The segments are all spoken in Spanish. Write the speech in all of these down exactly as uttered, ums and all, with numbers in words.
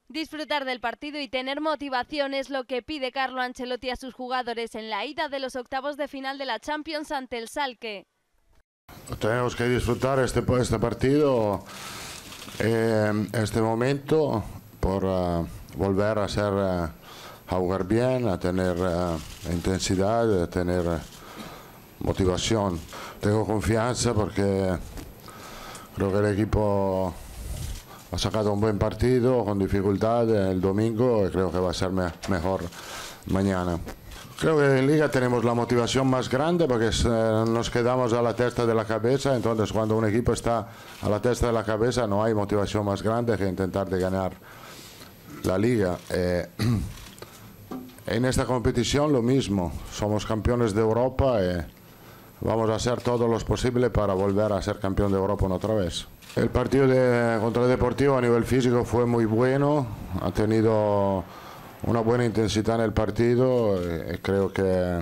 Disfrutar del partido y tener motivación es lo que pide Carlo Ancelotti a sus jugadores en la ida de los octavos de final de la Champions ante el Schalke. Tenemos que disfrutar este, este partido, eh, este momento, por uh, volver a, ser, uh, a jugar bien, a tener uh, intensidad, a tener uh, motivación. Tengo confianza porque creo que el equipo ha sacado un buen partido con dificultad el domingo y creo que va a ser me mejor mañana. Creo que en Liga tenemos la motivación más grande porque eh, nos quedamos a la testa de la cabeza, entonces cuando un equipo está a la testa de la cabeza no hay motivación más grande que intentar de ganar la Liga. Eh, en esta competición lo mismo, somos campeones de Europa y vamos a hacer todo lo posible para volver a ser campeón de Europa otra vez. El partido de, contra el Deportivo a nivel físico fue muy bueno, ha tenido una buena intensidad en el partido y creo que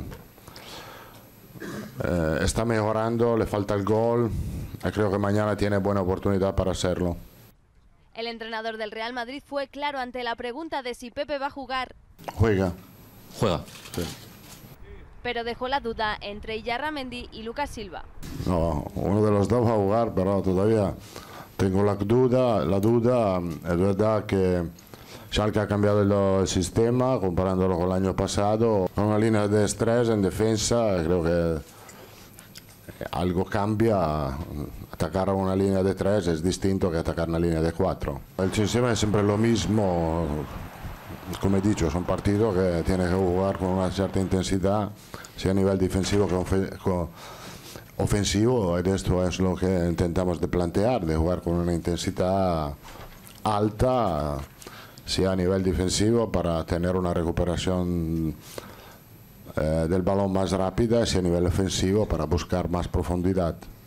eh, está mejorando, le falta el gol y creo que mañana tiene buena oportunidad para hacerlo. El entrenador del Real Madrid fue claro ante la pregunta de si Pepe va a jugar. Juega. Juega. Sí. Pero dejó la duda entre Illarramendi y Lucas Silva. No, uno de los dos va a jugar, pero todavía tengo la duda, la duda, es verdad que Schalke ha cambiado el, el sistema comparándolo con el año pasado, con una línea de estrés en defensa, creo que algo cambia, atacar a una línea de tres es distinto que atacar una línea de cuatro. El sistema es siempre lo mismo, como he dicho, es un partido que tiene que jugar con una cierta intensidad, sea a nivel defensivo que ofensivo, y esto es lo que intentamos de plantear, de jugar con una intensidad alta, sea a nivel defensivo para tener una recuperación eh, del balón más rápida, sea a nivel ofensivo para buscar más profundidad.